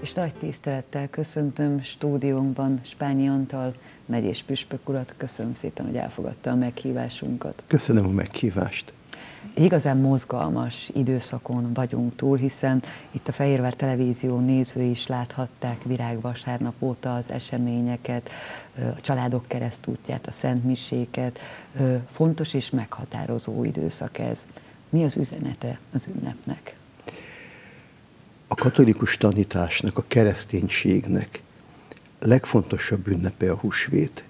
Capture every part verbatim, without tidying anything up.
És nagy tisztelettel köszöntöm stúdiónkban Spányi Antal megyés püspök urat. Köszönöm szépen, hogy elfogadta a meghívásunkat. Köszönöm a meghívást. Igazán mozgalmas időszakon vagyunk túl, hiszen itt a Fehérvár Televízió nézői is láthatták virágvasárnap óta az eseményeket, a családok keresztútját, a szentmiséket. Fontos és meghatározó időszak ez. Mi az üzenete az ünnepnek? A katolikus tanításnak, a kereszténységnek legfontosabb ünnepe a húsvét,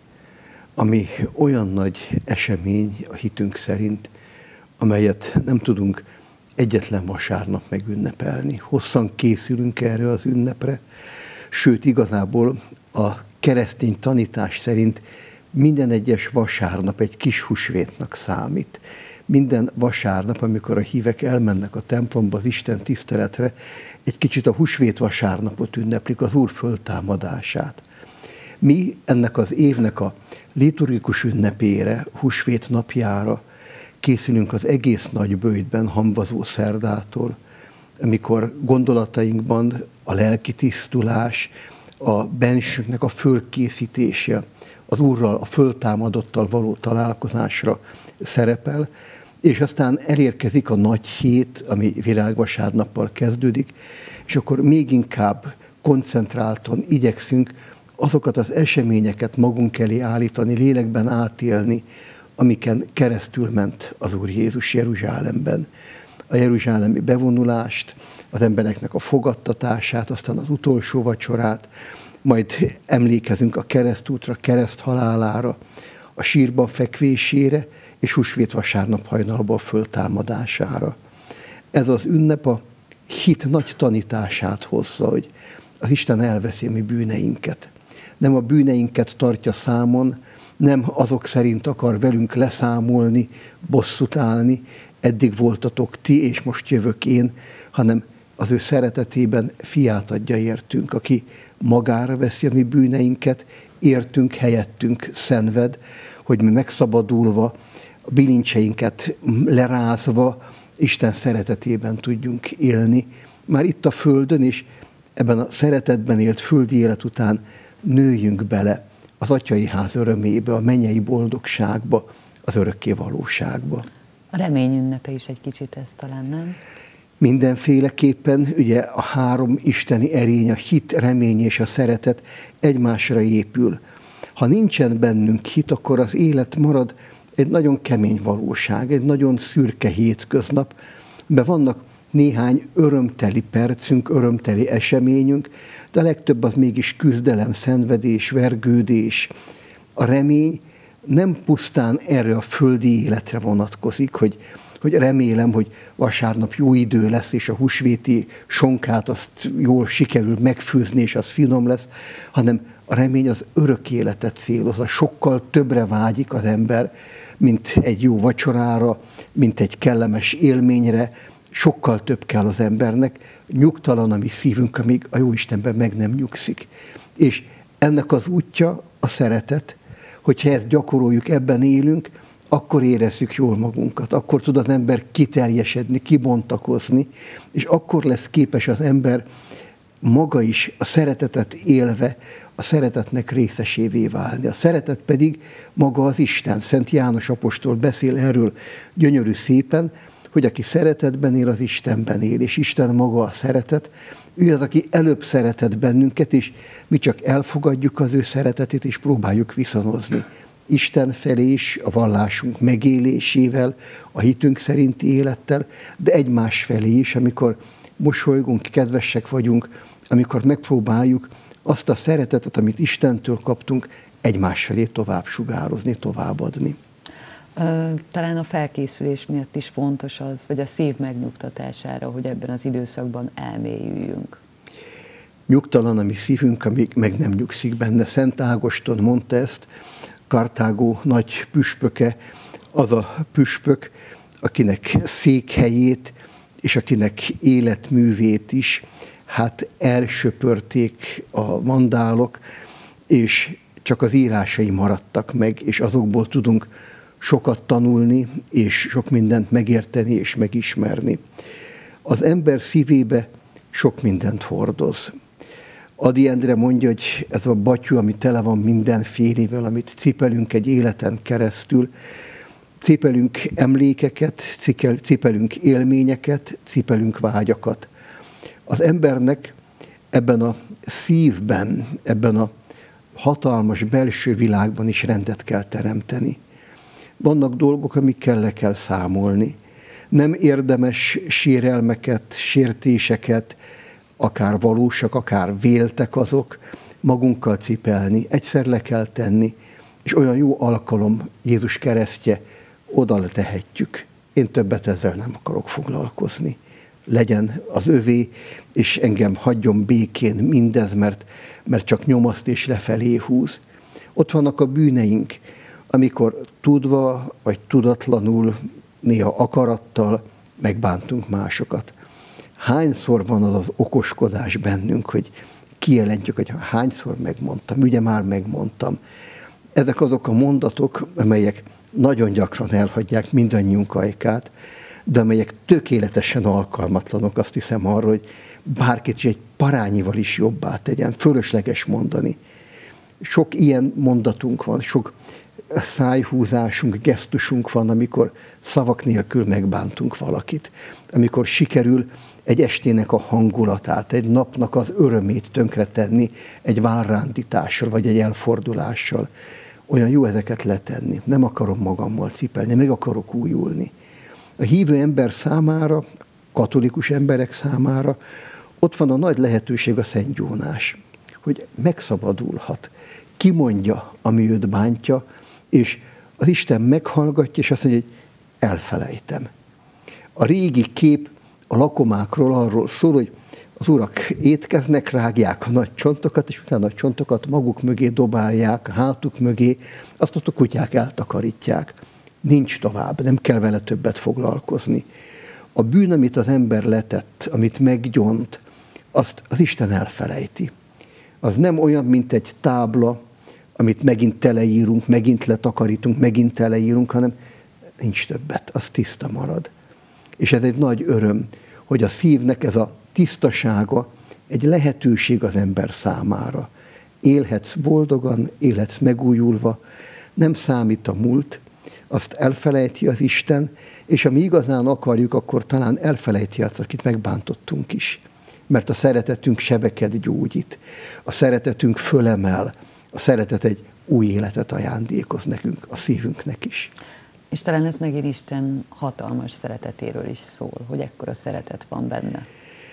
ami olyan nagy esemény a hitünk szerint, amelyet nem tudunk egyetlen vasárnap megünnepelni. Hosszan készülünk erre az ünnepre, sőt igazából a keresztény tanítás szerint minden egyes vasárnap egy kis húsvétnak számít. Minden vasárnap, amikor a hívek elmennek a templomba az Isten tiszteletre, egy kicsit a húsvét vasárnapot ünneplik, az Úr föltámadását. Mi ennek az évnek a liturgikus ünnepére, húsvét napjára készülünk az egész nagy böjtben hamvazó szerdától, amikor gondolatainkban a lelki tisztulás, a bensünknek a fölkészítése, az Úrral, a föltámadottal való találkozásra szerepel, és aztán elérkezik a nagy hét, ami virágvasárnappal kezdődik, és akkor még inkább koncentráltan igyekszünk azokat az eseményeket magunk elé állítani, lélekben átélni, amiken keresztül ment az Úr Jézus Jeruzsálemben. A jeruzsálemi bevonulást, az embereknek a fogadtatását, aztán az utolsó vacsorát, majd emlékezünk a keresztútra, kereszthalálára, a sírban fekvésére, és húsvét vasárnap hajnalban a föltámadására. Ez az ünnep a hit nagy tanítását hozza, hogy az Isten elveszi a mi bűneinket. Nem a bűneinket tartja számon, nem azok szerint akar velünk leszámolni, bosszút állni, eddig voltatok ti, és most jövök én, hanem az ő szeretetében fiát adja értünk, aki magára veszi a mi bűneinket, értünk, helyettünk szenved, hogy mi megszabadulva, a bilincseinket lerázva, Isten szeretetében tudjunk élni. Már itt a földön is, ebben a szeretetben élt földi élet után nőjünk bele az atyai ház örömébe, a mennyei boldogságba, az örökké valóságba. A remény ünnepe is egy kicsit ez talán, nem? Mindenféleképpen ugye a három isteni erény, a hit, remény és a szeretet egymásra épül. Ha nincsen bennünk hit, akkor az élet marad egy nagyon kemény valóság, egy nagyon szürke hétköznap, de vannak néhány örömteli percünk, örömteli eseményünk, de a legtöbb az mégis küzdelem, szenvedés, vergődés. A remény nem pusztán erre a földi életre vonatkozik, hogy, hogy remélem, hogy vasárnap jó idő lesz, és a húsvéti sonkát azt jól sikerül megfőzni, és az finom lesz, hanem a remény az örök életet célozza. Sokkal többre vágyik az ember, mint egy jó vacsorára, mint egy kellemes élményre. Sokkal több kell az embernek, nyugtalan a mi szívünk, amíg a Jóistenben meg nem nyugszik. És ennek az útja a szeretet, hogyha ezt gyakoroljuk, ebben élünk, akkor érezzük jól magunkat, akkor tud az ember kiteljesedni, kibontakozni, és akkor lesz képes az ember maga is a szeretetet élve, a szeretetnek részesévé válni. A szeretet pedig maga az Isten. Szent János apostol beszél erről gyönyörű szépen, hogy aki szeretetben él, az Istenben él, és Isten maga a szeretet. Ő az, aki előbb szeretett bennünket, és mi csak elfogadjuk az ő szeretetét, és próbáljuk viszonozni. Isten felé is, a vallásunk megélésével, a hitünk szerinti élettel, de egymás felé is, amikor mosolygunk, kedvesek vagyunk, amikor megpróbáljuk azt a szeretetet, amit Istentől kaptunk, egymás felé tovább sugározni, továbbadni. Talán a felkészülés miatt is fontos az, vagy a szív megnyugtatására, hogy ebben az időszakban elmélyüljünk. Nyugtalan a mi szívünk, amíg meg nem nyugszik benne. Szent Ágoston mondta ezt, Kartágó nagy püspöke, az a püspök, akinek székhelyét és akinek életművét is hát elsöpörték a vandálok, és csak az írásai maradtak meg, és azokból tudunk sokat tanulni, és sok mindent megérteni és megismerni. Az ember szívébe sok mindent hordoz. Ady Endre mondja, hogy ez a batyú, ami tele van mindenfélével, amit cipelünk egy életen keresztül, cipelünk emlékeket, cipelünk élményeket, cipelünk vágyakat. Az embernek ebben a szívben, ebben a hatalmas belső világban is rendet kell teremteni. Vannak dolgok, amikkel le kell számolni. Nem érdemes sérelmeket, sértéseket, akár valósak, akár véltek azok, magunkkal cipelni. Egyszer le kell tenni, és olyan jó alkalom Jézus keresztje, oda tehetjük. Én többet ezzel nem akarok foglalkozni. Legyen az övé, és engem hagyjon békén mindez, mert, mert csak nyomaszt és lefelé húz. Ott vannak a bűneink, amikor tudva vagy tudatlanul, néha akarattal megbántunk másokat. Hányszor van az az okoskodás bennünk, hogy kijelentjük, hogy hányszor megmondtam, ugye már megmondtam. Ezek azok a mondatok, amelyek nagyon gyakran elhagyják mindannyiunk ajkát, de amelyek tökéletesen alkalmatlanok, azt hiszem arra, hogy bárkit is egy parányival is jobbá tegyen, fölösleges mondani. Sok ilyen mondatunk van, sok szájhúzásunk, gesztusunk van, amikor szavak nélkül megbántunk valakit, amikor sikerül egy estének a hangulatát, egy napnak az örömét tönkretenni egy válrándítással, vagy egy elfordulással. Olyan jó ezeket letenni. Nem akarom magammal cipelni, meg akarok újulni. A hívő ember számára, katolikus emberek számára ott van a nagy lehetőség, a szentgyónás, hogy megszabadulhat. Kimondja, ami őt bántja, és az Isten meghallgatja, és azt mondja, hogy elfelejtem. A régi kép a lakomákról arról szól, hogy az urak étkeznek, rágják a nagy csontokat, és utána a csontokat maguk mögé dobálják, hátuk mögé, azt a kutyák eltakarítják. Nincs tovább, nem kell vele többet foglalkozni. A bűn, amit az ember letett, amit meggyont, azt az Isten elfelejti. Az nem olyan, mint egy tábla, amit megint teleírunk, megint letakarítunk, megint teleírunk, hanem nincs többet, az tiszta marad. És ez egy nagy öröm, hogy a szívnek ez a tisztasága egy lehetőség az ember számára. Élhetsz boldogan, élhetsz megújulva, nem számít a múlt, azt elfelejti az Isten, és ami igazán akarjuk, akkor talán elfelejti azt, akit megbántottunk is. Mert a szeretetünk sebeket gyógyít, a szeretetünk fölemel, a szeretet egy új életet ajándékoz nekünk, a szívünknek is. És talán ez megint Isten hatalmas szeretetéről is szól, hogy ekkora szeretet van benne.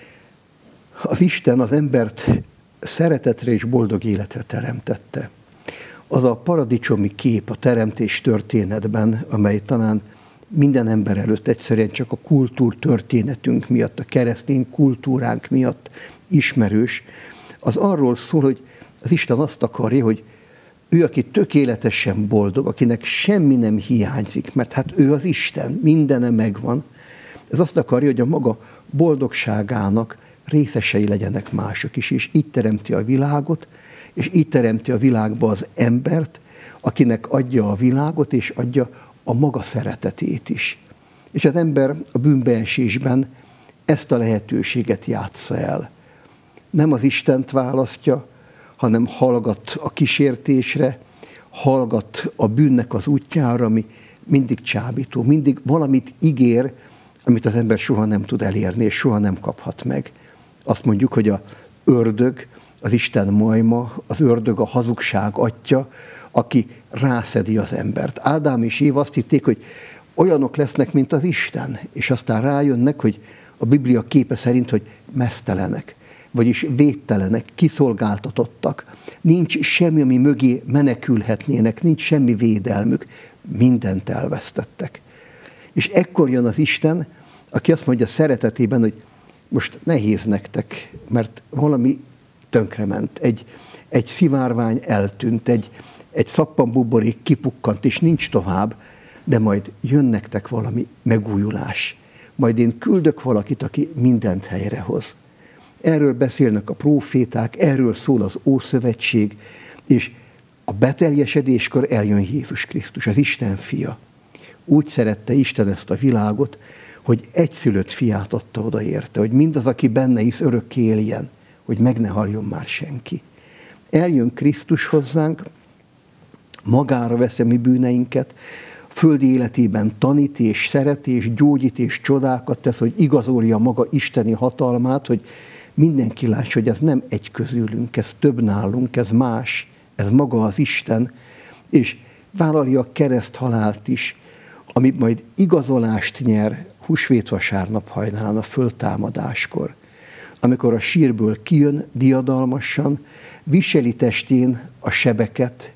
Az Isten az embert szeretetre és boldog életre teremtette. Az a paradicsomi kép a teremtés történetben, amely talán minden ember előtt egyszerűen csak a kultúrtörténetünk miatt, a keresztény kultúránk miatt ismerős, az arról szól, hogy az Isten azt akarja, hogy ő, aki tökéletesen boldog, akinek semmi nem hiányzik, mert hát ő az Isten, mindene megvan, ez azt akarja, hogy a maga boldogságának részesei legyenek mások is, és így teremti a világot, és így teremti a világba az embert, akinek adja a világot, és adja a maga szeretetét is. És az ember a bűnbeesésben ezt a lehetőséget játsza el. Nem az Istent választja, hanem hallgat a kísértésre, hallgat a bűnnek az útjára, ami mindig csábító, mindig valamit ígér, amit az ember soha nem tud elérni, és soha nem kaphat meg. Azt mondjuk, hogy az ördög, az Isten majma, az ördög a hazugság atya, aki rászedi az embert. Ádám és Éva azt hitték, hogy olyanok lesznek, mint az Isten, és aztán rájönnek, hogy a Biblia képe szerint, hogy meztelenek, vagyis védtelenek, kiszolgáltatottak. Nincs semmi, ami mögé menekülhetnének, nincs semmi védelmük, mindent elvesztettek. És ekkor jön az Isten, aki azt mondja szeretetében, hogy most nehéz nektek, mert valami tönkrement, egy, egy szivárvány eltűnt, egy, egy szappanbuborék kipukkant, és nincs tovább, de majd jön nektek valami megújulás. Majd én küldök valakit, aki mindent helyrehoz. Erről beszélnek a próféták, erről szól az Ószövetség, és a beteljesedéskor eljön Jézus Krisztus, az Isten fia. Úgy szerette Isten ezt a világot, hogy egyszülött fiát adta oda érte, hogy mindaz, aki benne hisz, örökké éljen. hogy meg ne haljon már senki. Eljön Krisztus hozzánk, magára veszi a mi bűneinket, földi életében tanít és szeret és gyógyít és csodákat tesz, hogy igazolja maga isteni hatalmát, hogy mindenki lássa, hogy ez nem egy közülünk, ez több nálunk, ez más, ez maga az Isten, és vállalja a kereszthalált is, ami majd igazolást nyer húsvétvasárnap hajnalán a föltámadáskor, amikor a sírből kijön diadalmasan, viseli testén a sebeket,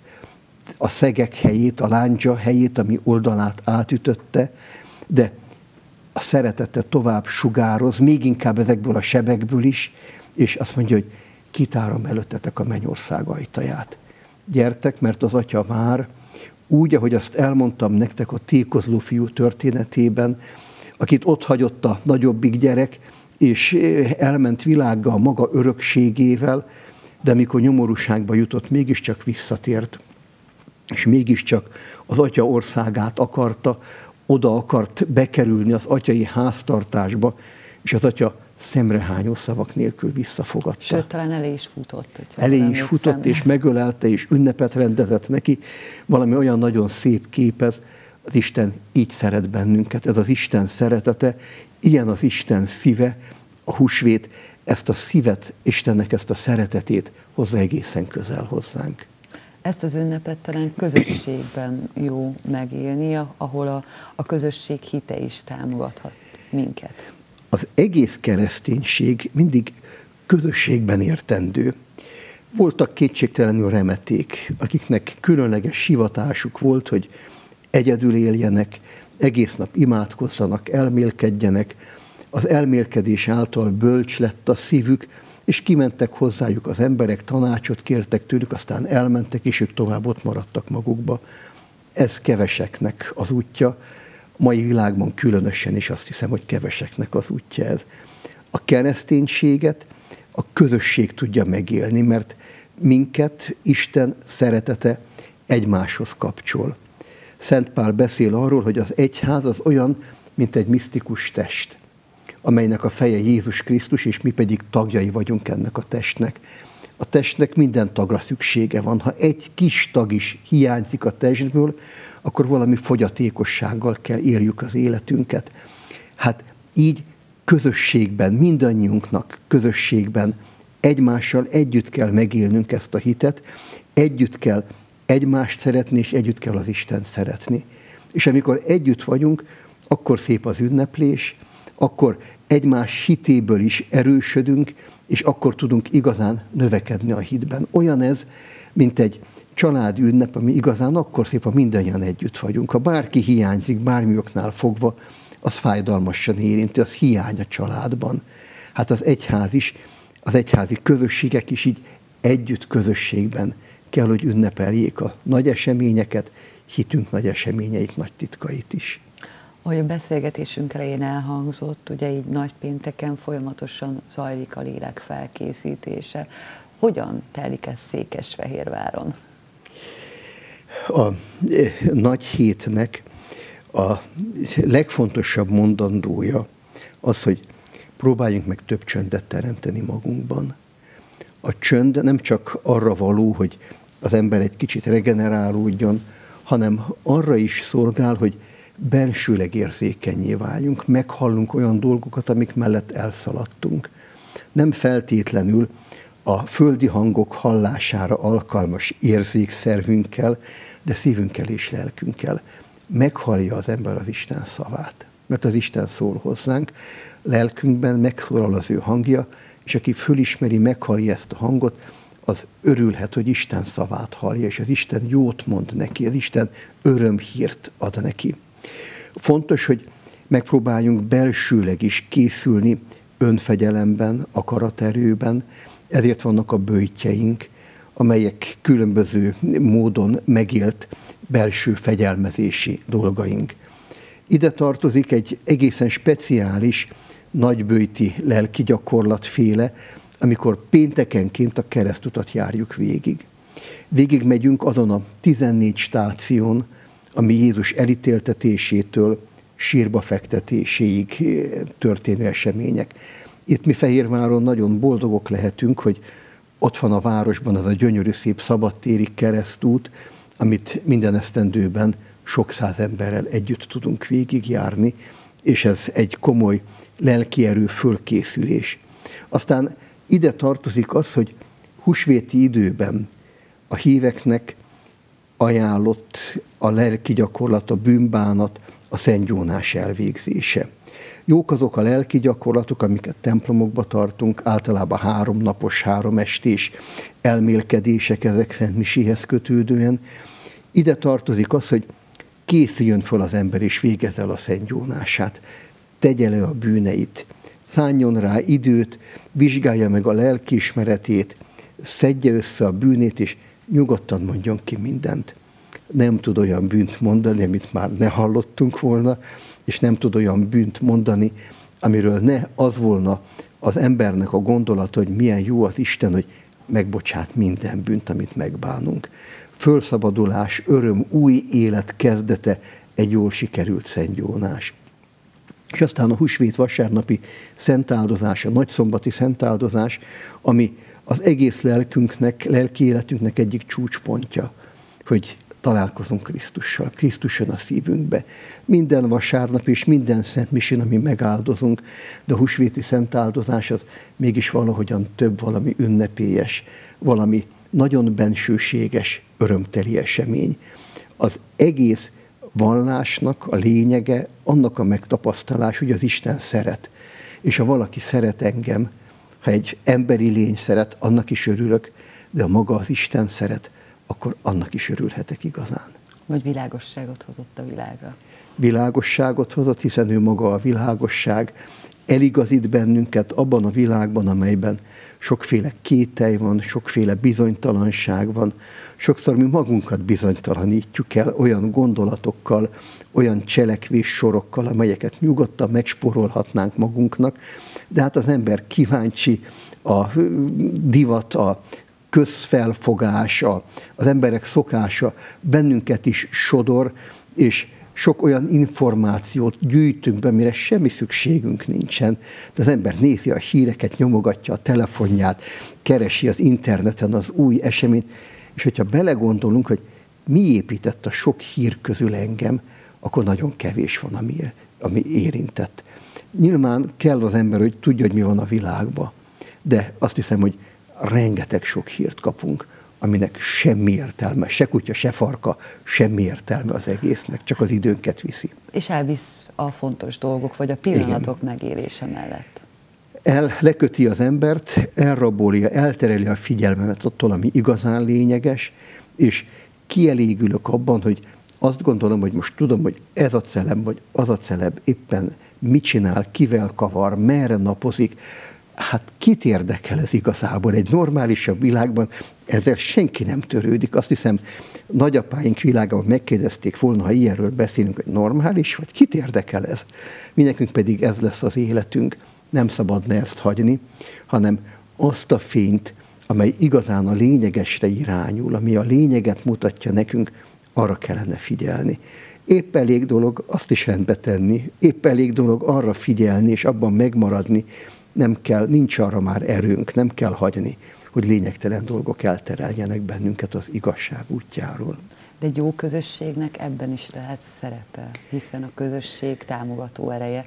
a szegek helyét, a láncsa helyét, ami oldalát átütötte, de a szeretete tovább sugároz, még inkább ezekből a sebekből is, és azt mondja, hogy kitárom előttetek a mennyország ajtaját. Gyertek, mert az Atya vár, úgy, ahogy azt elmondtam nektek a tékozló fiú történetében, akit ott hagyott a nagyobbik gyerek, és elment világgal maga örökségével, de amikor nyomorúságba jutott, mégiscsak visszatért, és mégiscsak az Atya országát akarta, oda akart bekerülni az atyai háztartásba, és az Atya szemrehányó szavak nélkül visszafogadta. Sőt, talán elé is futott. Elé is futott, és megölelte, és ünnepet rendezett neki. Valami olyan nagyon szép képez, az Isten így szeret bennünket, ez az Isten szeretete, ilyen az Isten szíve, a húsvét, ezt a szívet, Istennek ezt a szeretetét hozza egészen közel hozzánk. Ezt az ünnepet talán közösségben jó megélni, ahol a, a közösség hite is támogathat minket. Az egész kereszténység mindig közösségben értendő. Voltak kétségtelenül remeték, akiknek különleges hivatásuk volt, hogy egyedül éljenek, egész nap imádkozzanak, elmélkedjenek, az elmélkedés által bölcs lett a szívük, és kimentek hozzájuk az emberek, tanácsot kértek tőlük, aztán elmentek, és ők tovább ott maradtak magukba. Ez keveseknek az útja, a mai világban különösen is azt hiszem, hogy keveseknek az útja ez. A kereszténységet a közösség tudja megélni, mert minket Isten szeretete egymáshoz kapcsol. Szent Pál beszél arról, hogy az egyház az olyan, mint egy misztikus test, amelynek a feje Jézus Krisztus, és mi pedig tagjai vagyunk ennek a testnek. A testnek minden tagra szüksége van. Ha egy kis tag is hiányzik a testből, akkor valami fogyatékossággal kell éljük az életünket. Hát így közösségben, mindannyiunknak közösségben egymással együtt kell megélnünk ezt a hitet, együtt kell egymást szeretni, és együtt kell az Istent szeretni. És amikor együtt vagyunk, akkor szép az ünneplés, akkor egymás hitéből is erősödünk, és akkor tudunk igazán növekedni a hitben. Olyan ez, mint egy családi ünnep, ami igazán akkor szép, ha mindannyian együtt vagyunk. Ha bárki hiányzik, bármi oknál fogva, az fájdalmasan érinti, az hiány a családban. Hát az egyház is, az egyházi közösségek is így együtt közösségben kell, hogy ünnepeljék a nagy eseményeket, hitünk nagy eseményeit, nagy titkait is. Ahogy a beszélgetésünk elején elhangzott, ugye így nagypénteken folyamatosan zajlik a lélek felkészítése. Hogyan telik ez Székesfehérváron? A nagy hétnek a legfontosabb mondandója az, hogy próbáljunk meg több csöndet teremteni magunkban. A csönd nem csak arra való, hogy az ember egy kicsit regenerálódjon, hanem arra is szolgál, hogy bensőleg érzékennyé váljunk, meghallunk olyan dolgokat, amik mellett elszaladtunk. Nem feltétlenül a földi hangok hallására alkalmas érzékszervünkkel, de szívünkkel és lelkünkkel. Meghallja az ember az Isten szavát, mert az Isten szól hozzánk, lelkünkben megszólal az ő hangja, és aki fölismeri, meghallja ezt a hangot, az örülhet, hogy Isten szavát hallja, és az Isten jót mond neki, az Isten örömhírt ad neki. Fontos, hogy megpróbáljunk belsőleg is készülni önfegyelemben, akaraterőben, ezért vannak a böjtjeink, amelyek különböző módon megélt belső fegyelmezési dolgaink. Ide tartozik egy egészen speciális, nagyböjti lelki gyakorlatféle, amikor péntekenként a keresztutat járjuk végig. Végig megyünk azon a tizennégy stáción, ami Jézus elítéltetésétől sírba fektetéséig történő események. Itt mi Fehérváron nagyon boldogok lehetünk, hogy ott van a városban az a gyönyörű szép szabadtéri keresztút, amit minden esztendőben sok száz emberrel együtt tudunk végigjárni, és ez egy komoly lelkierő fölkészülés. Aztán ide tartozik az, hogy húsvéti időben a híveknek ajánlott a lelki gyakorlat, a bűnbánat, a szentgyónás elvégzése. Jók azok a lelki gyakorlatok, amiket templomokba tartunk, általában háromnapos, háromestés elmélkedések ezek szentmiséhez kötődően. Ide tartozik az, hogy készüljön fel az ember és végezze el a szentgyónását, tegye le a bűneit, szálljon rá időt, vizsgálja meg a lelkiismeretét, szedje össze a bűnét, és nyugodtan mondjon ki mindent. Nem tud olyan bűnt mondani, amit már ne hallottunk volna, és nem tud olyan bűnt mondani, amiről ne az volna az embernek a gondolata, hogy milyen jó az Isten, hogy megbocsát minden bűnt, amit megbánunk. Fölszabadulás, öröm, új élet kezdete, egy jól sikerült szentgyónás. És aztán a húsvét vasárnapi szentáldozás, a nagyszombati szentáldozás, ami az egész lelkünknek, lelki életünknek egyik csúcspontja, hogy találkozunk Krisztussal, Krisztus jön a szívünkbe. Minden vasárnap és minden szentmisén, ami megáldozunk, de a húsvéti szentáldozás az mégis valahogyan több, valami ünnepélyes, valami nagyon bensőséges, örömteli esemény. Az egész vallásnak a lényege annak a megtapasztalás, hogy az Isten szeret. És ha valaki szeret engem, ha egy emberi lény szeret, annak is örülök, de ha maga az Isten szeret, akkor annak is örülhetek igazán. Vagy világosságot hozott a világra. Világosságot hozott, hiszen ő maga a világosság, eligazít bennünket abban a világban, amelyben sokféle kételj van, sokféle bizonytalanság van. Sokszor mi magunkat bizonytalanítjuk el olyan gondolatokkal, olyan cselekvés sorokkal, amelyeket nyugodtan megspórolhatnánk magunknak, de hát az ember kíváncsi, a divat, a közfelfogás, az emberek szokása bennünket is sodor, és sok olyan információt gyűjtünk be, mire semmi szükségünk nincsen. De az ember nézi a híreket, nyomogatja a telefonját, keresi az interneten az új eseményt, és hogyha belegondolunk, hogy mi épített a sok hír közül engem, akkor nagyon kevés van, ami, ami érintett. Nyilván kell az ember, hogy tudja, hogy mi van a világban, de azt hiszem, hogy rengeteg sok hírt kapunk, aminek semmi értelme, se kutya, se farka, semmi értelme az egésznek, csak az időnket viszi. És elvisz a fontos dolgok, vagy a pillanatok Igen. megélése mellett. El, leköti az embert, elrabolja, eltereli a figyelmemet attól, ami igazán lényeges, és kielégülök abban, hogy azt gondolom, hogy most tudom, hogy ez a celeb, vagy az a celeb éppen mit csinál, kivel kavar, merre napozik. Hát kit érdekel ez igazából? Egy normálisabb világban ezzel senki nem törődik. Azt hiszem, nagyapáink világában megkérdezték volna, ha ilyenről beszélünk, hogy normális, vagy kit érdekel ez? Mi nekünk pedig ez lesz az életünk. Nem szabadna ezt hagyni, hanem azt a fényt, amely igazán a lényegesre irányul, ami a lényeget mutatja nekünk, arra kellene figyelni. Épp elég dolog azt is rendbe tenni, épp elég dolog arra figyelni, és abban megmaradni. Nem kell, nincs arra már erőnk, nem kell hagyni, hogy lényegtelen dolgok eltereljenek bennünket az igazság útjáról. De egy jó közösségnek ebben is lehet szerepe, hiszen a közösség támogató ereje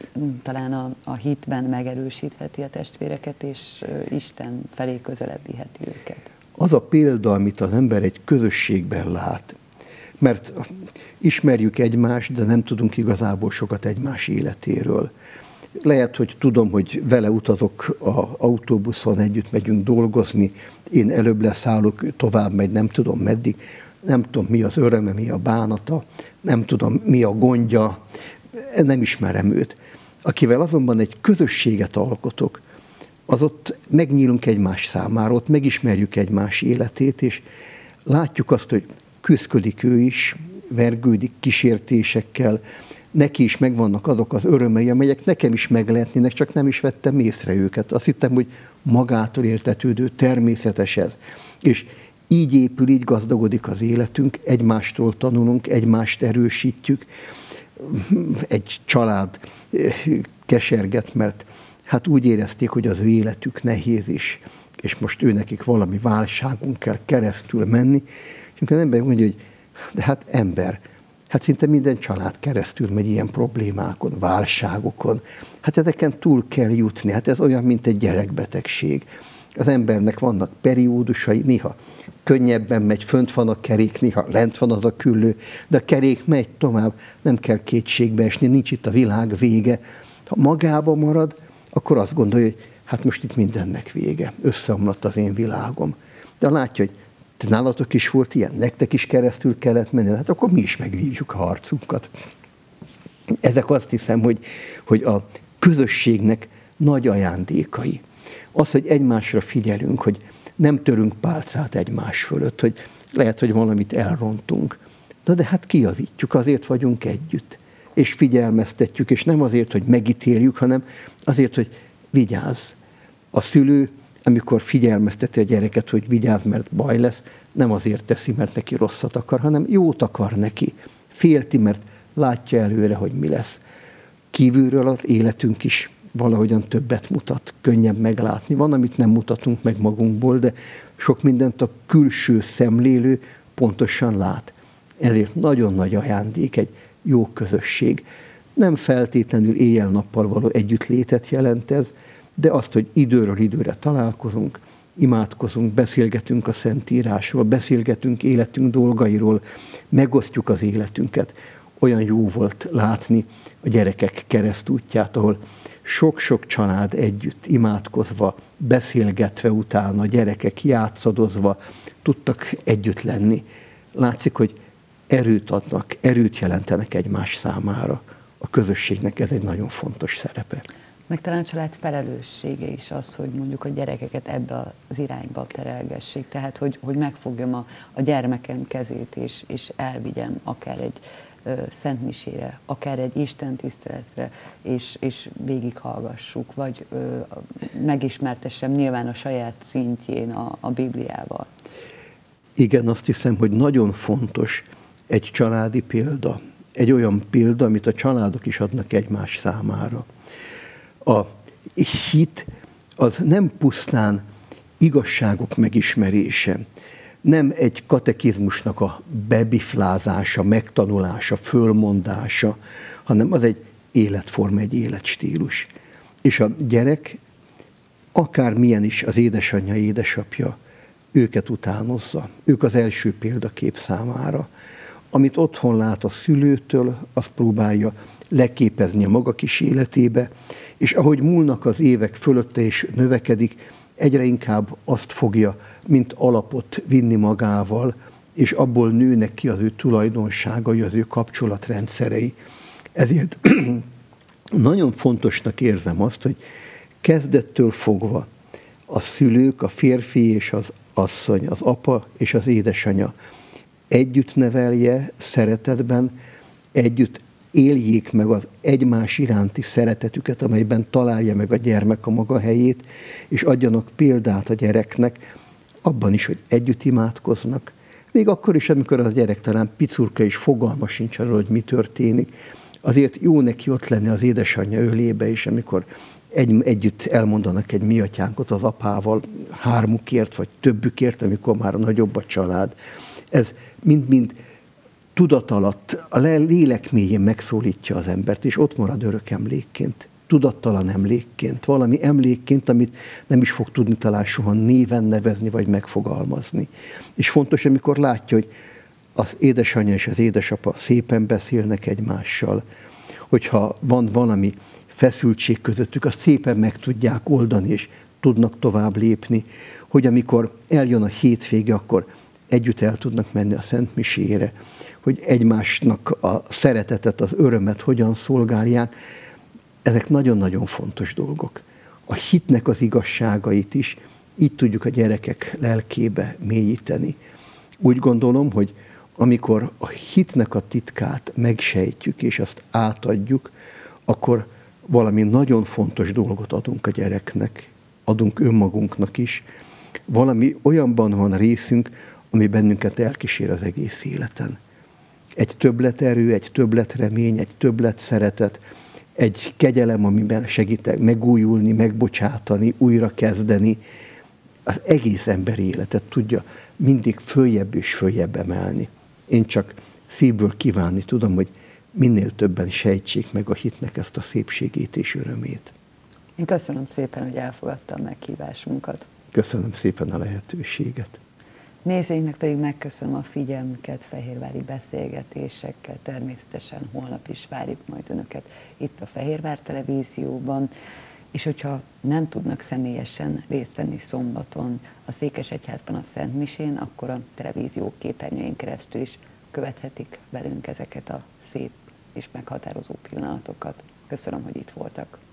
talán a, a hitben megerősítheti a testvéreket, és Isten felé közelebb viheti őket. Az a példa, amit az ember egy közösségben lát, mert ismerjük egymást, de nem tudunk igazából sokat egymás életéről. Lehet, hogy tudom, hogy vele utazok az autóbuszon, együtt megyünk dolgozni, én előbb leszállok, tovább megy, nem tudom meddig, nem tudom, mi az öröme, mi a bánata, nem tudom, mi a gondja, nem ismerem őt. Akivel azonban egy közösséget alkotok, az ott megnyílunk egymás számára, ott megismerjük egymás életét, és látjuk azt, hogy küszködik ő is, vergődik kísértésekkel, neki is megvannak azok az örömei, amelyek nekem is meg lehetnének, csak nem is vettem észre őket. Azt hittem, hogy magától értetődő, természetes ez. És így épül, így gazdagodik az életünk, egymástól tanulunk, egymást erősítjük. Egy család keserget, mert hát úgy érezték, hogy az ő életük nehéz is, és most ő nekik valami válságon kell keresztül menni, és amikor az ember mondja, hogy de hát ember, hát szinte minden család keresztül megy ilyen problémákon, válságokon. Hát ezeken túl kell jutni, hát ez olyan, mint egy gyerekbetegség. Az embernek vannak periódusai, néha könnyebben megy, fönt van a kerék, néha lent van az a küllő, de a kerék megy tovább, nem kell kétségbe esni, nincs itt a világ vége. Ha magába marad, akkor azt gondolja, hogy hát most itt mindennek vége, összeomlott az én világom. De látja, hogy nálatok is volt ilyen, nektek is keresztül kellett menni, hát akkor mi is megvívjuk a harcunkat. Ezek azt hiszem, hogy, hogy a közösségnek nagy ajándékai. Az, hogy egymásra figyelünk, hogy nem törünk pálcát egymás fölött, hogy lehet, hogy valamit elrontunk. Na de hát kijavítjuk, azért vagyunk együtt. És figyelmeztetjük, és nem azért, hogy megítéljük, hanem azért, hogy vigyázz. A szülő, amikor figyelmezteti a gyereket, hogy vigyázz, mert baj lesz, nem azért teszi, mert neki rosszat akar, hanem jót akar neki. Félti, mert látja előre, hogy mi lesz. Kívülről az életünk is valahogyan többet mutat, könnyebb meglátni. Van, amit nem mutatunk meg magunkból, de sok mindent a külső szemlélő pontosan lát. Ezért nagyon nagy ajándék egy jó közösség. Nem feltétlenül éjjel-nappal való együttlétet jelent ez, de azt, hogy időről időre találkozunk, imádkozunk, beszélgetünk a Szentírásról, beszélgetünk életünk dolgairól, megosztjuk az életünket. Olyan jó volt látni a gyerekek keresztútját, ahol sok-sok család együtt imádkozva, beszélgetve utána, a gyerekek játszadozva tudtak együtt lenni. Látszik, hogy erőt adnak, erőt jelentenek egymás számára. A közösségnek ez egy nagyon fontos szerepe. Meg talán a család felelőssége is az, hogy mondjuk a gyerekeket ebbe az irányba terelgessék. Tehát, hogy, hogy megfogjam a, a gyermekem kezét, és, és elvigyem akár egy ö, szentmisére, akár egy istentiszteletre, és, és végighallgassuk, vagy ö, megismertessem nyilván a saját szintjén a, a Bibliával. Igen, azt hiszem, hogy nagyon fontos egy családi példa. Egy olyan példa, amit a családok is adnak egymás számára. A hit az nem pusztán igazságok megismerése, nem egy katekizmusnak a bebiflázása, megtanulása, fölmondása, hanem az egy életforma, egy életstílus. És a gyerek, akármilyen is az édesanyja, édesapja, őket utánozza. Ők az első példakép számára. Amit otthon lát a szülőtől, azt próbálja leképezni a maga kis életébe, és ahogy múlnak az évek fölötte és növekedik, egyre inkább azt fogja, mint alapot vinni magával, és abból nőnek ki az ő tulajdonságai, az ő kapcsolatrendszerei. Ezért nagyon fontosnak érzem azt, hogy kezdettől fogva a szülők, a férfi és az asszony, az apa és az édesanya együtt nevelje szeretetben, együtt éljék meg az egymás iránti szeretetüket, amelyben találja meg a gyermek a maga helyét, és adjanak példát a gyereknek abban is, hogy együtt imádkoznak. Még akkor is, amikor az gyerek talán picurka és fogalma sincs arról, hogy mi történik. Azért jó neki ott lenni az édesanyja ölébe is, amikor egy, együtt elmondanak egy mi atyánkot az apával, hármukért vagy többükért, amikor már nagyobb a család. Ez mind-mind tudat alatt, a lélek mélyén megszólítja az embert, és ott marad örök emlékként, tudattalan emlékként, valami emlékként, amit nem is fog tudni talán soha néven nevezni, vagy megfogalmazni. És fontos, amikor látja, hogy az édesanyja és az édesapa szépen beszélnek egymással, hogyha van valami feszültség közöttük, azt szépen meg tudják oldani, és tudnak tovább lépni, hogy amikor eljön a hétvége, akkor együtt el tudnak menni a szentmisére, hogy egymásnak a szeretetet, az örömet hogyan szolgálják. Ezek nagyon-nagyon fontos dolgok. A hitnek az igazságait is így tudjuk a gyerekek lelkébe mélyíteni. Úgy gondolom, hogy amikor a hitnek a titkát megsejtjük, és azt átadjuk, akkor valami nagyon fontos dolgot adunk a gyereknek, adunk önmagunknak is. Valami olyanban van részünk, ami bennünket elkísér az egész életen. Egy többleterő, egy többletremény, egy többlet szeretet, egy kegyelem, amiben segítek megújulni, megbocsátani, újra kezdeni, az egész emberi életet tudja mindig följebb és följebb emelni. Én csak szívből kívánni tudom, hogy minél többen sejtsék meg a hitnek ezt a szépségét és örömét. Én köszönöm szépen, hogy elfogadta a meghívásunkat. Köszönöm szépen a lehetőséget. Nézőinknek pedig megköszönöm a figyelmüket, fehérvári beszélgetésekkel. Természetesen holnap is várjuk majd Önöket itt a Fehérvár Televízióban. És hogyha nem tudnak személyesen részt venni szombaton a Székesegyházban a Szent Misén, akkor a televízió képernyőjén keresztül is követhetik velünk ezeket a szép és meghatározó pillanatokat. Köszönöm, hogy itt voltak.